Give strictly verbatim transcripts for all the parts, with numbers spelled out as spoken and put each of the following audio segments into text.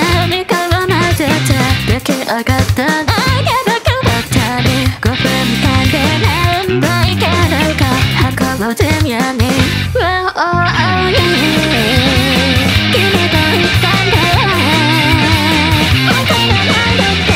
何かを混ぜて出来上がった相手だけだったりごふんかんで何度いけるか運ぼうぜみやに Wow, oh, yeah 君と言ったんだよわからないだって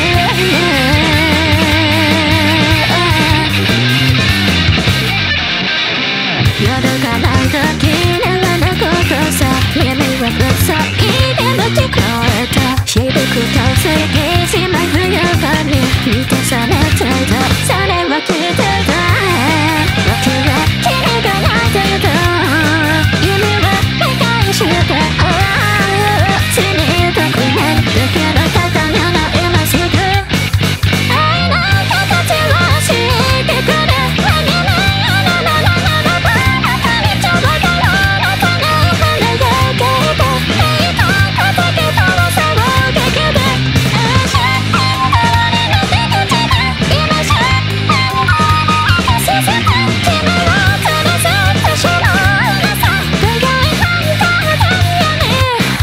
夜がない時ならのことさ耳はぶっさいでも聞こえた響くと過ぎしまう冬場に満たされていたそれは聞いてた僕は君がないというと夢は理解して死にたくないだけど方には今すぐ愛の形をしてくれ何もあらららららばあなたにちょぼかろうのため輝けた愛と叩けたら衝撃であしゃ変わりの出口だ今しゃ変わりの進む君を連れ去ってしまうのさ不用意反抗だよね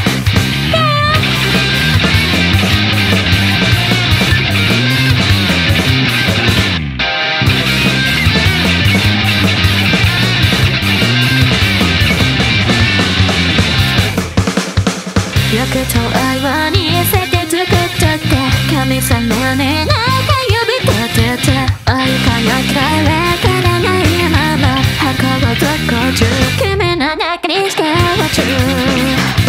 欲と愛を似せて作っちゃって神様になんか呼び立てて愛かよかわからないまま運ぶとこ中君の中にしてほしい